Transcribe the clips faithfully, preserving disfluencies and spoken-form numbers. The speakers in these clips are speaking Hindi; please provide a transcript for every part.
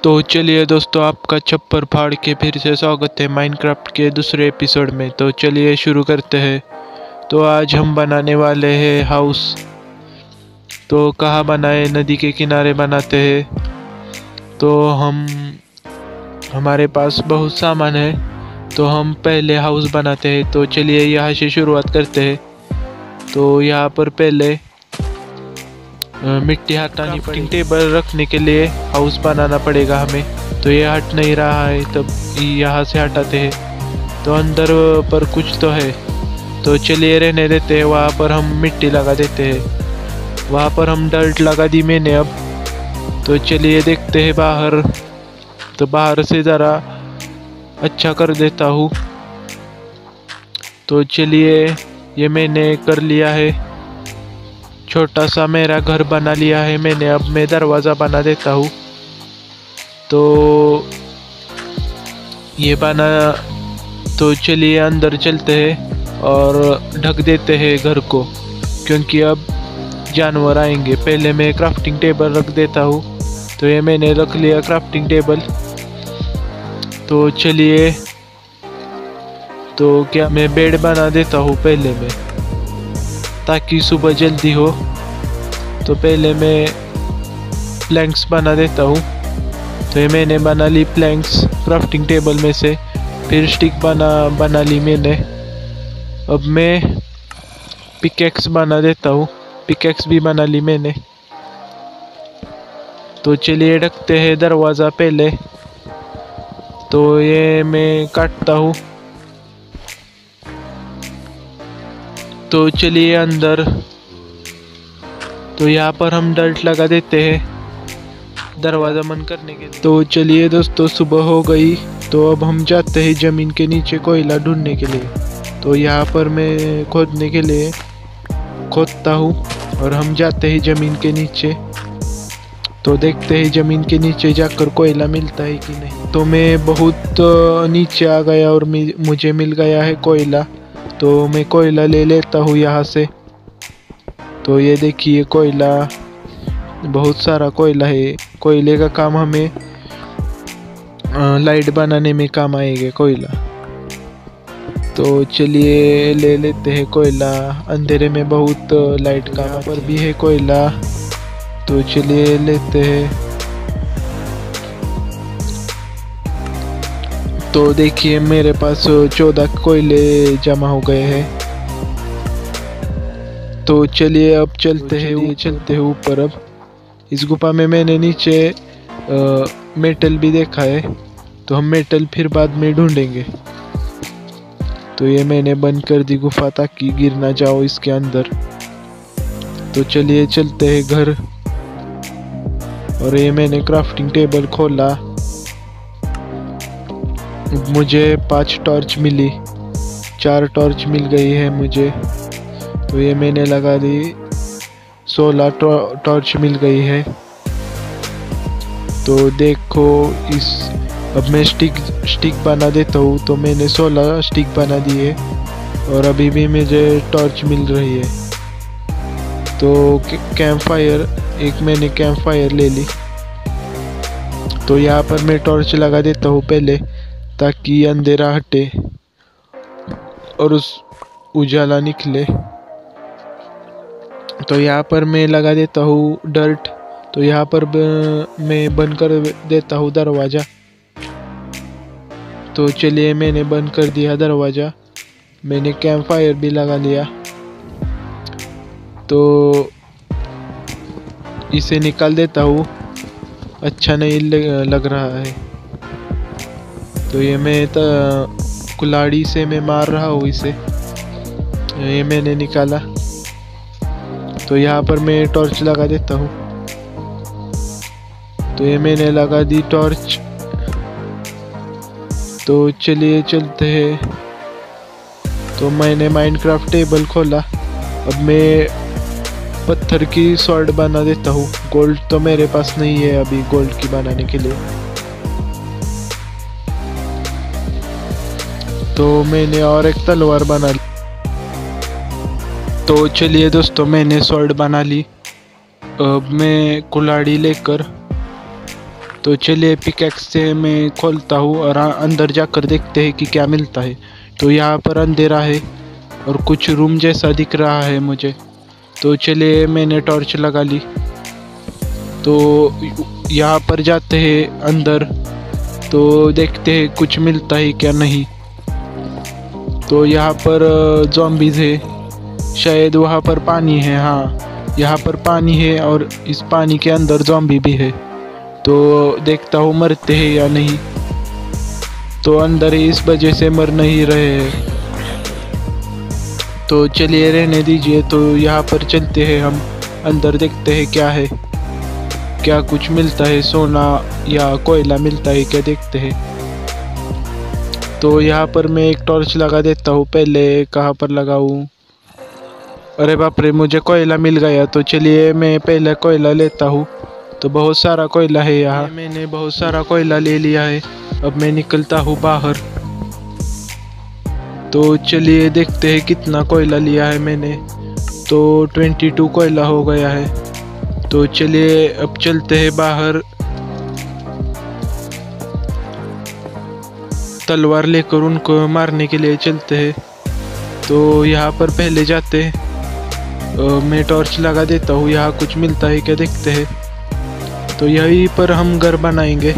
तो चलिए दोस्तों, आपका छप्पर फाड़ के फिर से स्वागत है माइनक्राफ्ट के दूसरे एपिसोड में। तो चलिए शुरू करते हैं। तो आज हम बनाने वाले हैं हाउस। तो कहाँ बनाए? नदी के किनारे बनाते हैं। तो हम हमारे पास बहुत सामान है, तो हम पहले हाउस बनाते हैं। तो चलिए यहाँ से शुरुआत करते हैं। तो यहाँ पर पहले मिट्टी हटानी पड़ेगी। टेबल रखने के लिए हाउस बनाना पड़ेगा हमें। तो ये हट नहीं रहा है, तब यहाँ से हटाते हैं। तो अंदर पर कुछ तो है, तो चलिए रहने देते हैं। वहाँ पर हम मिट्टी लगा देते हैं। वहाँ पर हम डर्ट लगा दी मैंने अब। तो चलिए देखते हैं बाहर। तो बाहर से ज़रा अच्छा कर देता हूँ। तो चलिए ये मैंने कर लिया है। छोटा सा मेरा घर बना लिया है मैंने। अब मैं दरवाज़ा बना देता हूँ। तो ये बना, तो चलिए अंदर चलते हैं और ढक देते हैं घर को, क्योंकि अब जानवर आएंगे। पहले मैं क्राफ्टिंग टेबल रख देता हूँ। तो ये मैंने रख लिया क्राफ्टिंग टेबल। तो चलिए, तो क्या मैं बेड बना देता हूँ पहले में, ताकि सुबह जल्दी हो। तो पहले मैं प्लैंक्स बना देता हूँ। तो ये मैंने बना ली प्लैंक्स क्राफ्टिंग टेबल में से। फिर स्टिक बना बना ली मैंने। अब मैं पिकेक्स बना देता हूँ। पिकेक्स भी बना ली मैंने। तो चलिए ढकते हैं दरवाज़ा पहले। तो ये मैं काटता हूँ। तो चलिए अंदर। तो यहाँ पर हम डर्ट लगा देते हैं दरवाज़ा बंद करने के लिए। तो चलिए दोस्तों, सुबह हो गई। तो अब हम जाते हैं ज़मीन के नीचे कोयला ढूंढने के लिए। तो यहाँ पर मैं खोदने के लिए खोदता हूँ और हम जाते हैं ज़मीन के नीचे। तो देखते हैं ज़मीन के नीचे जाकर कोयला मिलता है कि नहीं। तो मैं बहुत नीचे आ गया और मुझे मिल गया है कोयला। तो मैं कोयला ले लेता हूँ यहाँ से। तो ये देखिए कोयला, बहुत सारा कोयला है। कोयले का काम हमें लाइट बनाने में काम आएगा कोयला। तो चलिए ले लेते हैं कोयला। अंधेरे में बहुत लाइट का यहाँ पर भी है कोयला। तो चलिए लेते हैं। तो देखिए मेरे पास चौदह कोयले जमा हो गए हैं। तो चलिए अब चलते हैं ये चलते हैं ऊपर। अब इस गुफा में मैंने नीचे आ, मेटल भी देखा है। तो हम मेटल फिर बाद में ढूंढेंगे। तो ये मैंने बंद कर दी गुफा, ताकि गिर ना जाओ इसके अंदर। तो चलिए चलते हैं घर। और ये मैंने क्राफ्टिंग टेबल खोला। मुझे पांच टॉर्च मिली, चार टॉर्च मिल गई है मुझे। तो ये मैंने लगा दी, सोलह टॉर्च मिल गई है। तो देखो इस, अब मैं स्टिक स्टिक बना देता हूँ। तो मैंने सोलह स्टिक बना दिए और अभी भी मुझे टॉर्च मिल रही है। तो कैंप फायर, एक मैंने कैंप फायर ले ली। तो यहाँ पर मैं टॉर्च लगा देता हूँ पहले, ताकि अंधेरा हटे और उस उजाला निकले। तो यहाँ पर मैं लगा देता हूँ डर्ट। तो यहाँ पर मैं बंद कर देता हूँ दरवाज़ा। तो चलिए मैंने बंद कर दिया दरवाज़ा। मैंने कैंप फायर भी लगा लिया। तो इसे निकाल देता हूँ, अच्छा नहीं लग रहा है। तो ये मैं कुल्हाड़ी से मैं मार रहा हूँ इसे। ये मैंने निकाला। तो यहाँ पर मैं टॉर्च लगा देता हूँ। तो ये मैंने लगा दी टॉर्च। तो चलिए चलते हैं। तो मैंने माइनक्राफ्ट टेबल खोला। अब मैं पत्थर की स्वॉर्ड बना देता हूँ। गोल्ड तो मेरे पास नहीं है अभी गोल्ड की बनाने के लिए। तो मैंने और एक तलवार बना ली। तो चलिए दोस्तों, मैंने स्वॉर्ड बना ली। अब मैं कुल्हाड़ी लेकर तो चलिए पिकैक्स से मैं खोलता हूँ और अंदर जाकर देखते हैं कि क्या मिलता है। तो यहाँ पर अंधेरा है और कुछ रूम जैसा दिख रहा है मुझे। तो चलिए मैंने टॉर्च लगा ली। तो यहाँ पर जाते हैं अंदर, तो देखते हैं कुछ मिलता है क्या नहीं। तो यहाँ पर ज़ॉम्बीज़ है, शायद वहाँ पर पानी है। हाँ, यहाँ पर पानी है और इस पानी के अंदर ज़ॉम्बी भी है। तो देखता हूँ मरते हैं या नहीं। तो अंदर ही इस वजह से मर नहीं रहे हैं। तो चलिए रहने दीजिए। तो यहाँ पर चलते हैं हम अंदर, देखते हैं क्या है, क्या कुछ मिलता है, सोना या कोयला मिलता है क्या, देखते हैं। तो यहाँ पर मैं एक टॉर्च लगा देता हूँ। पहले कहाँ पर लगाऊँ? अरे बाप रे, मुझे कोयला मिल गया। तो चलिए मैं पहले कोयला लेता हूँ। तो बहुत सारा कोयला है यहाँ, मैंने बहुत सारा कोयला ले लिया है। अब मैं निकलता हूँ बाहर। तो चलिए देखते हैं कितना कोयला लिया है मैंने। तो बाईस कोयला हो गया है। तो चलिए अब चलते हैं बाहर। तलवार लेकर उनको मारने के लिए चलते हैं। तो यहाँ पर पहले जाते हैं। मैं टॉर्च लगा देता हूँ, यहाँ कुछ मिलता है क्या, देखते हैं। तो यहीं पर हम घर बनाएंगे।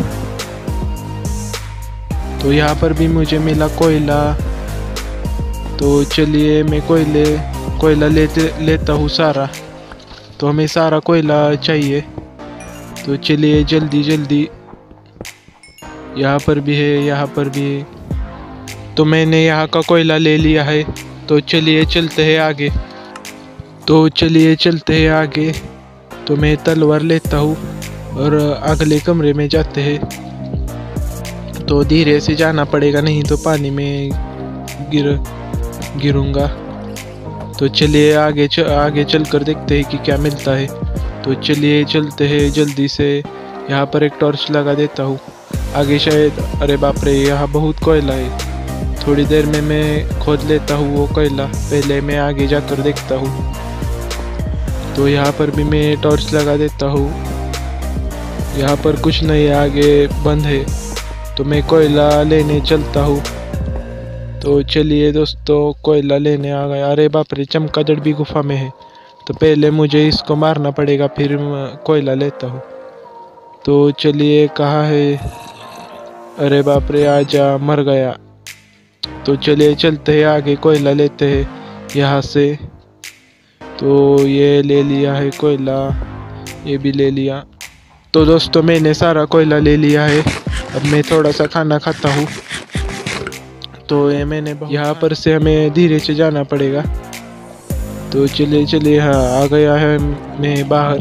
तो यहाँ पर भी मुझे मिला कोयला। तो चलिए मैं कोयले कोयला लेते लेता हूँ सारा। तो हमें सारा कोयला चाहिए। तो चलिए जल्दी जल्दी। यहाँ पर भी है, यहाँ पर भी है। तो मैंने यहाँ का कोयला ले लिया है। तो चलिए चलते हैं आगे। तो चलिए चलते हैं आगे। तो मैं तलवार लेता हूँ और अगले कमरे में जाते हैं। तो धीरे से जाना पड़ेगा, नहीं तो पानी में गिर गिरूंगा। तो चलिए आगे च, आगे चल कर देखते हैं कि क्या मिलता है। तो चलिए चलते हैं जल्दी से। यहाँ पर एक टॉर्च लगा देता हूँ आगे शायद। अरे बाप रे, यहाँ बहुत कोयला है। थोड़ी देर में मैं खोद लेता हूँ वो कोयला। पहले मैं आगे जाकर देखता हूँ। तो यहाँ पर भी मैं टॉर्च लगा देता हूँ। यहाँ पर कुछ नहीं, आगे बंद है। तो मैं कोयला लेने चलता हूँ। तो चलिए दोस्तों, कोयला लेने आ गया। अरे बाप रे, चमगादड़ भी गुफा में है। तो पहले मुझे इसको मारना पड़ेगा, फिर कोयला लेता हूँ। तो चलिए, कहाँ है? अरे बाप रे, आजा, मर गया। तो चलिए चलते हैं आगे, कोयला लेते हैं यहाँ से। तो ये ले लिया है कोयला, ये भी ले लिया। तो दोस्तों मैंने सारा कोयला ले लिया है। अब मैं थोड़ा सा खाना खाता हूँ। तो ये मैंने यहाँ पर से हमें धीरे से जाना पड़ेगा। तो चलिए चलिए, हाँ आ गया है मैं बाहर।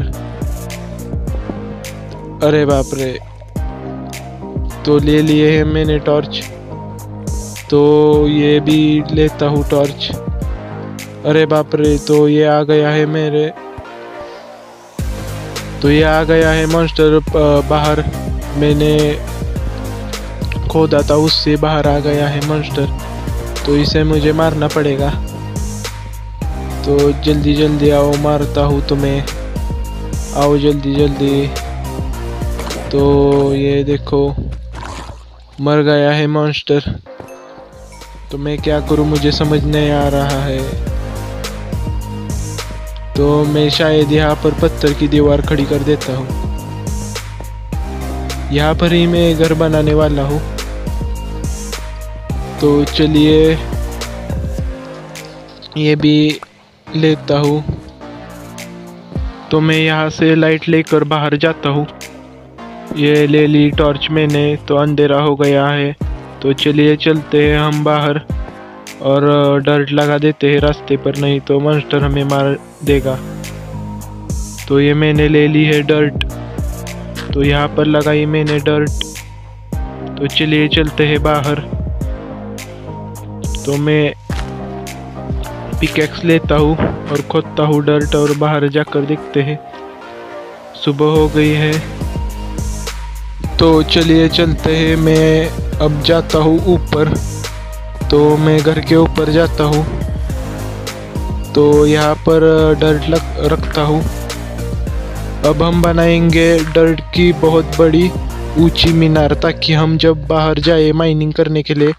अरे बाप रे, तो ले लिए हैं मैंने टॉर्च। तो ये भी लेता हूँ टॉर्च। अरे बाप रे, तो ये आ गया है मेरे। तो ये आ गया है मॉन्स्टर बाहर। मैंने खोदा था, उससे बाहर आ गया है मॉन्स्टर। तो इसे मुझे मारना पड़ेगा। तो जल्दी जल्दी आओ, मारता हूँ तुम्हें। आओ जल्दी जल्दी। तो ये देखो, मर गया है मॉन्स्टर। तो मैं क्या करूँ, मुझे समझ नहीं आ रहा है। तो मैं शायद यहाँ पर पत्थर की दीवार खड़ी कर देता हूँ। यहाँ पर ही मैं घर बनाने वाला हूँ। तो चलिए ये भी लेता हूँ। तो मैं यहाँ से लाइट लेकर बाहर जाता हूँ। ये ले ली टॉर्च मैंने। तो अंधेरा हो गया है। तो चलिए चलते हैं हम बाहर और डर्ट लगा देते हैं रास्ते पर, नहीं तो मॉन्स्टर हमें मार देगा। तो ये मैंने ले ली है डर्ट। तो यहाँ पर लगाई मैंने डर्ट। तो चलिए चलते हैं बाहर। तो मैं पिकैक्स लेता हूँ और खोदता हूँ डर्ट और बाहर जाकर देखते हैं। सुबह हो गई है। तो चलिए चलते हैं। मैं अब जाता हूँ ऊपर। तो मैं घर के ऊपर जाता हूँ। तो यहाँ पर डर्ट रखता हूँ। अब हम बनाएंगे डर्ट की बहुत बड़ी ऊंची मीनार, ताकि हम जब बाहर जाए माइनिंग करने के लिए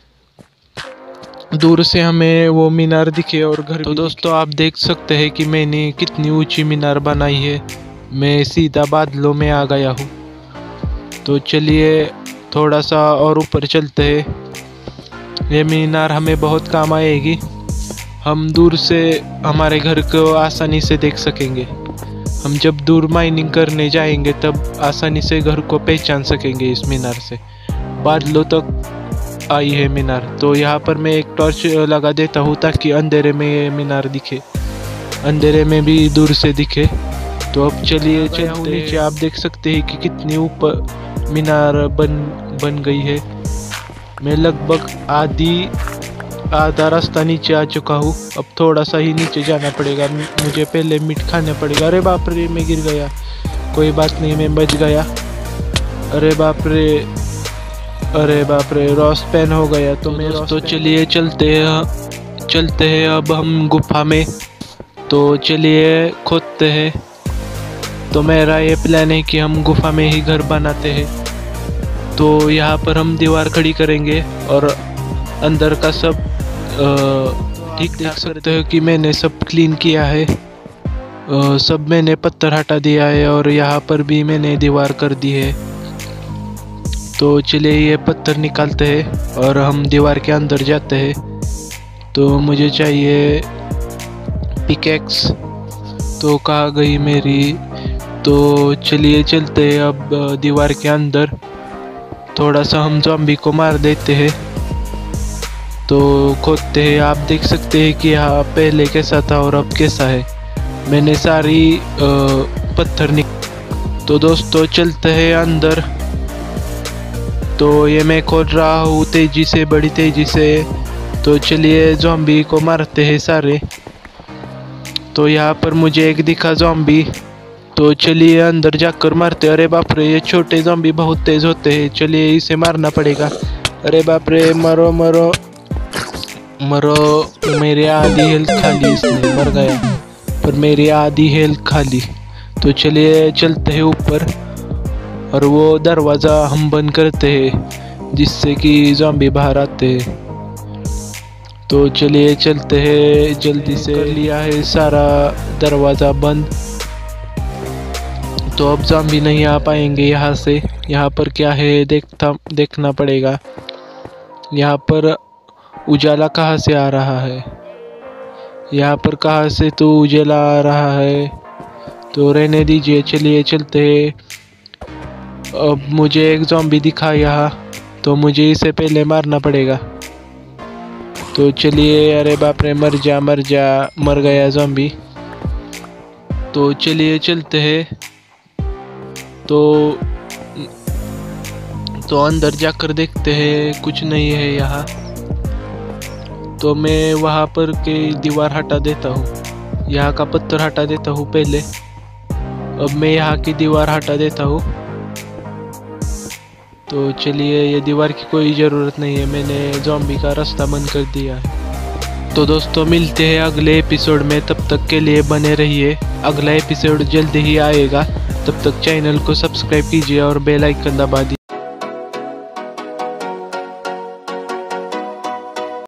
दूर से हमें वो मीनार दिखे और घर। तो दोस्तों आप देख सकते हैं कि मैंने कितनी ऊंची मीनार बनाई है। मैं सीधा बादलों में आ गया हूँ। तो चलिए थोड़ा सा और ऊपर चलते हैं। ये मीनार हमें बहुत काम आएगी। हम दूर से हमारे घर को आसानी से देख सकेंगे। हम जब दूर माइनिंग करने जाएंगे तब आसानी से घर को पहचान सकेंगे इस मीनार से। बादलों तक आई है मीनार। तो यहाँ पर मैं एक टॉर्च लगा देता हूँ ताकि अंधेरे में ये मीनार दिखे, अंधेरे में भी दूर से दिखे। तो अब चलिए चलते नीचे। आप देख सकते हैं कि कितनी ऊपर मीनार बन बन गई है। मैं लगभग आधी आधा रास्ता नीचे आ चुका हूँ। अब थोड़ा सा ही नीचे जाना पड़ेगा। मुझे पहले मीट खाना पड़ेगा। अरे बाप रे, मैं गिर गया। कोई बात नहीं, मैं बच गया। अरे बाप रे, अरे बाप रे, रॉस पेन हो गया। तो मैं तो चलिए चलते हैं चलते हैं अब हम गुफा में। तो चलिए खोदते हैं। तो मेरा ये प्लान है कि हम गुफा में ही घर बनाते हैं। तो यहाँ पर हम दीवार खड़ी करेंगे और अंदर का सब ठीक देख सकते हो कि मैंने सब क्लीन किया है। आ, सब मैंने पत्थर हटा दिया है और यहाँ पर भी मैंने दीवार कर दी है। तो चलिए ये पत्थर निकालते हैं और हम दीवार के अंदर जाते हैं। तो मुझे चाहिए पिकेक्स। तो कहाँ गई मेरी? तो चलिए चलते हैं अब दीवार के अंदर। थोड़ा सा हम ज़ॉम्बी को मार देते हैं। तो खोदते हैं। आप देख सकते हैं कि यहाँ पहले कैसा था और अब कैसा है। मैंने सारी आ, पत्थर निक तो दोस्तों चलते हैं अंदर। तो ये मैं खोद रहा हूँ तेज़ी से, बड़ी तेज़ी से। तो चलिए ज़ॉम्बी को मारते हैं सारे। तो यहाँ पर मुझे एक दिखा ज़ॉम्बी। तो चलिए अंदर जाकर मारते। अरे बाप रे, ये छोटे ज़ॉम्बी बहुत तेज़ होते हैं। चलिए इसे मारना पड़ेगा। अरे बाप रे, मरो मरो मरो। मेरी आधी हेल्थ खाली, इसने मर गया, पर मेरी आधी हेल्थ खाली। तो चलिए चलते हैं ऊपर और वो दरवाज़ा हम बंद करते हैं जिससे कि ज़ॉम्बी बाहर आते हैं। तो चलिए चलते हैं जल्दी से। कर लिया है सारा दरवाज़ा बंद। तो अब ज़ॉम्बी नहीं आ पाएंगे यहाँ से। यहाँ पर क्या है देखता देखना पड़ेगा। यहाँ पर उजाला कहाँ से आ रहा है? यहाँ पर कहाँ से तो उजाला आ रहा है? तो रहने दीजिए, चलिए चलते हैं। अब मुझे एक ज़ॉम्बी दिखा यहाँ, तो मुझे इसे पहले मारना पड़ेगा। तो चलिए, अरे बाप रे, मर जा मर जा, मर गया ज़ॉम्बी। तो चलिए चलते हैं। तो तो अंदर जाकर देखते हैं, कुछ नहीं है यहाँ। तो मैं वहाँ पर के दीवार हटा देता हूँ, यहाँ का पत्थर हटा देता हूँ पहले। अब मैं यहाँ की दीवार हटा देता हूँ। तो चलिए, ये दीवार की कोई ज़रूरत नहीं है, मैंने ज़ॉम्बी का रास्ता बंद कर दिया है। तो दोस्तों मिलते हैं अगले एपिसोड में। तब तक के लिए बने रहिए। अगला एपिसोड जल्दी ही आएगा। तब तक चैनल को सब्सक्राइब कीजिए और बेल आइकन दबा दीजिए।